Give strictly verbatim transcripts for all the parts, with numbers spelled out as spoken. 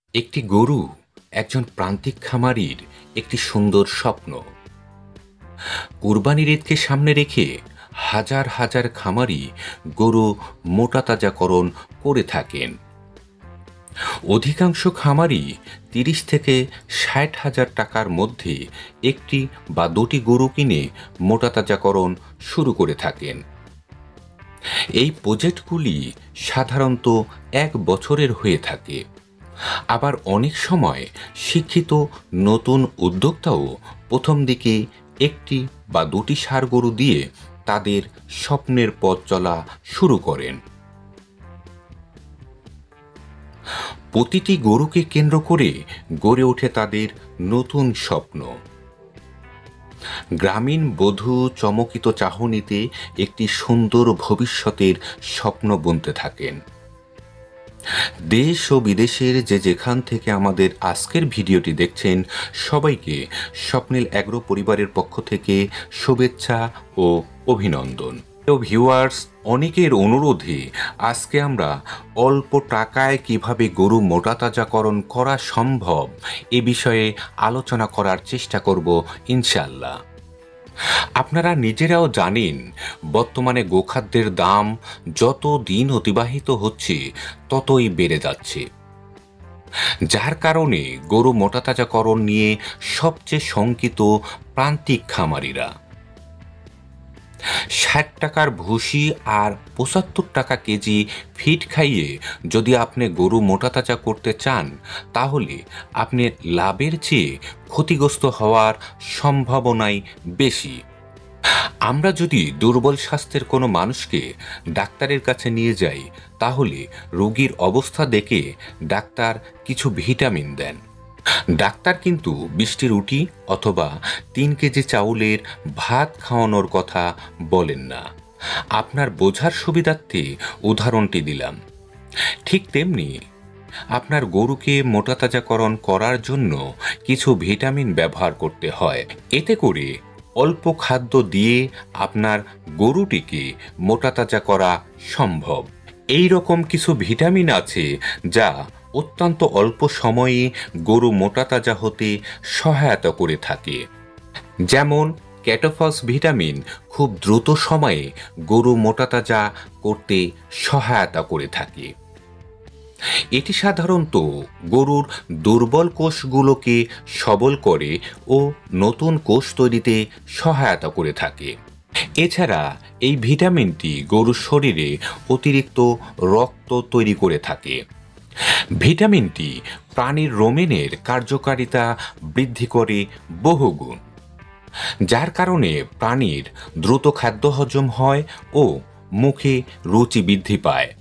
একটি গরু একজন প্রান্তিক খামারির একটি সুন্দর স্বপ্ন। কুরবানির ঈদকে সামনে রেখে হাজার হাজার খামারি গরু মোটা তাজাকরণ করে থাকেন। অধিকাংশ খামারি তিরিশ থেকে ষাট হাজার টাকার মধ্যে একটি বা দুটি গরু কিনে মোটা তাজাকরণ শুরু করে থাকেন। এই প্রজেক্টগুলি সাধারণত এক বছরের হয়ে থাকে। আবার অনেক সময় শিক্ষিত নতুন উদ্যোক্তাও প্রথম দিকে একটি বা দুটি ষাঁড় গরু দিয়ে তাদের স্বপ্নের পথ চলা শুরু করেন। প্রতিটি গরুকে কেন্দ্র করে গড়ে ওঠে তাদের নতুন স্বপ্ন। গ্রামীণ বধূ চমকিত চাহনিতে একটি সুন্দর ভবিষ্যতের স্বপ্ন বুনতে থাকেন। দেশ ও বিদেশের যে যেখান থেকে আমাদের আজকের ভিডিওটি দেখছেন, সবাইকে স্বপ্নিল অ্যাগ্রো পরিবারের পক্ষ থেকে শুভেচ্ছা ও অভিনন্দন। ভিউয়ার্স, অনেকের অনুরোধে আজকে আমরা অল্প টাকায় কিভাবে গরু মোটা তাজাকরণ করা সম্ভব এ বিষয়ে আলোচনা করার চেষ্টা করব ইনশাআল্লাহ। আপনারা নিজেরাও জানেন, বর্তমানে গোখাদ্যের দাম যত দিন অতিবাহিত হচ্ছে ততই বেড়ে যাচ্ছে, যার কারণে গরু মোটা তাজাকরণ নিয়ে সবচেয়ে শঙ্কিত প্রান্তিক খামারিরা। ষাট টাকার ভুসি আর পঁচাত্তর টাকা কেজি ফিড খাইয়ে যদি আপনি গরু মোটা তাজা করতে চান, তাহলে আপনি লাভের চেয়ে ক্ষতিগ্রস্ত হওয়ার সম্ভাবনাই বেশি। আমরা যদি দুর্বল স্বাস্থ্যের কোনো মানুষকে ডাক্তারের কাছে নিয়ে যাই, তাহলে রোগীর অবস্থা দেখে ডাক্তার কিছু ভিটামিন দেন। ডাক্তার কিন্তু বিশটি রুটি অথবা তিন কেজি চাউলের ভাত খাওয়ানোর কথা বলেন না। আপনার বোঝার সুবিধার্থে উদাহরণটি দিলাম। ঠিক তেমনি আপনার গরুকে মোটা তাজাকরণ করার জন্য কিছু ভিটামিন ব্যবহার করতে হয়। এতে করে অল্প খাদ্য দিয়ে আপনার গরুটিকে মোটা তাজা করা সম্ভব। এই রকম কিছু ভিটামিন আছে যা অত্যন্ত অল্প সময়ে গরু মোটা তাজা হতে সহায়তা করে থাকে। যেমন ক্যাটোফস ভিটামিন খুব দ্রুত সময়ে গরু মোটা তাজা করতে সহায়তা করে থাকে। এটি সাধারণত গরুর দুর্বল কোষগুলোকে সবল করে ও নতুন কোষ তৈরিতে সহায়তা করে থাকে। এছাড়া এই ভিটামিনটি গরুর শরীরে অতিরিক্ত রক্ত তৈরি করে থাকে। ভিটামিনটি প্রাণীর রোমেনের কার্যকারিতা বৃদ্ধি করে বহুগুণ, যার কারণে প্রাণীর দ্রুত খাদ্য হজম হয় ও মুখে রুচি বৃদ্ধি পায়।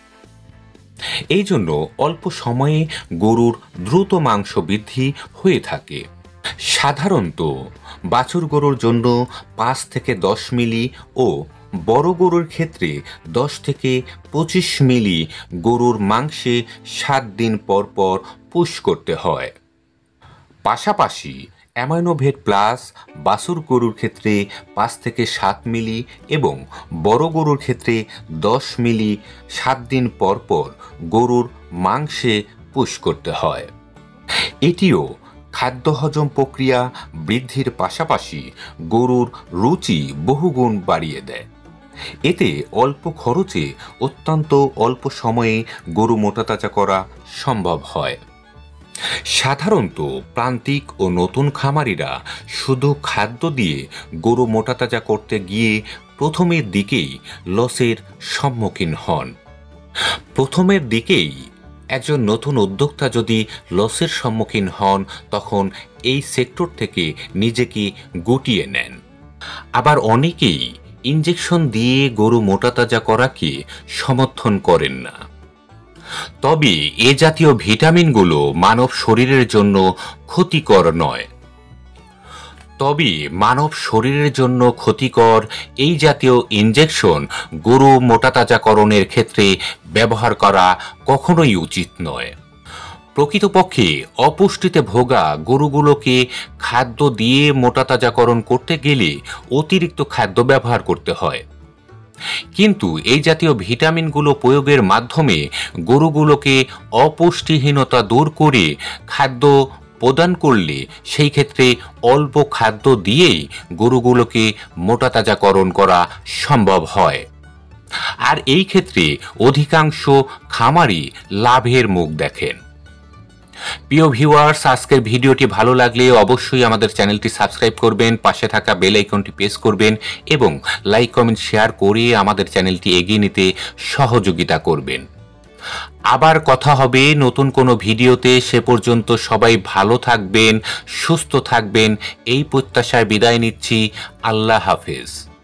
এই জন্য অল্প সময়ে গরুর দ্রুত মাংস বৃদ্ধি হয়ে থাকে। সাধারণত বাছুর গরুর জন্য পাঁচ থেকে দশ মিলি ও বড় গরুর ক্ষেত্রে দশ থেকে পঁচিশ মিলি গরুর মাংসে সাত দিন পর পর পুশ করতে হয়। পাশাপাশি অ্যামাইনোভেট প্লাস বাছুর গরুর ক্ষেত্রে পাঁচ থেকে সাত মিলি এবং বড় গরুর ক্ষেত্রে দশ মিলি সাত দিন পর পর গরুর মাংসে পুশ করতে হয়। এটিও খাদ্য হজম প্রক্রিয়া বৃদ্ধির পাশাপাশি গরুর রুচি বহুগুণ বাড়িয়ে দেয়। এতে অল্প খরচে অত্যন্ত অল্প সময়ে গরু মোটা তাজা করা সম্ভব হয়। সাধারণত প্রান্তিক ও নতুন খামারিরা শুধু খাদ্য দিয়ে গরু মোটা তাজা করতে গিয়ে প্রথমের দিকেই লসের সম্মুখীন হন। প্রথমের দিকেই একজন নতুন উদ্যোক্তা যদি লসের সম্মুখীন হন, তখন এই সেক্টর থেকে নিজেকে গুটিয়ে নেন। আবার অনেকেই ইনজেকশন দিয়ে গরু মোটা তাজা করাকে সমর্থন করেন না। তবে এ জাতীয় ভিটামিনগুলো মানব শরীরের জন্য ক্ষতিকর নয়। তবে মানব শরীরের জন্য ক্ষতিকর এই জাতীয় ইনজেকশন গরু মোটা তাজাকরণের ক্ষেত্রে ব্যবহার করা কখনোই উচিত নয়। প্রকৃতপক্ষে অপুষ্টিতে ভোগা গরুগুলোকে খাদ্য দিয়ে মোটা তাজাকরণ করতে গেলে অতিরিক্ত খাদ্য ব্যবহার করতে হয়। কিন্তু এই জাতীয় ভিটামিনগুলো প্রয়োগের মাধ্যমে গরুগুলোকে অপুষ্টিহীনতা দূর করে খাদ্য প্রদান করলে সেই ক্ষেত্রে অল্প খাদ্য দিয়েই গরুগুলোকে মোটা তাজাকরণ করা সম্ভব হয়। আর এই ক্ষেত্রে অধিকাংশ খামারি লাভের মুখ দেখেন। প্রিয় ভিউয়ার্স, আজকের ভিডিওটি ভালো লাগলে অবশ্যই আমাদের চ্যানেলটি সাবস্ক্রাইব করবেন, পাশে থাকা বেল আইকনটি প্রেস করবেন এবং লাইক কমেন্ট শেয়ার করে আমাদের চ্যানেলটি এগিয়ে নিতে সহযোগিতা করবেন। আবার কথা হবে নতুন কোনো ভিডিওতে। সে পর্যন্ত সবাই ভালো থাকবেন, সুস্থ থাকবেন এই প্রত্যাশায় বিদায় নিচ্ছি। আল্লাহ হাফেজ।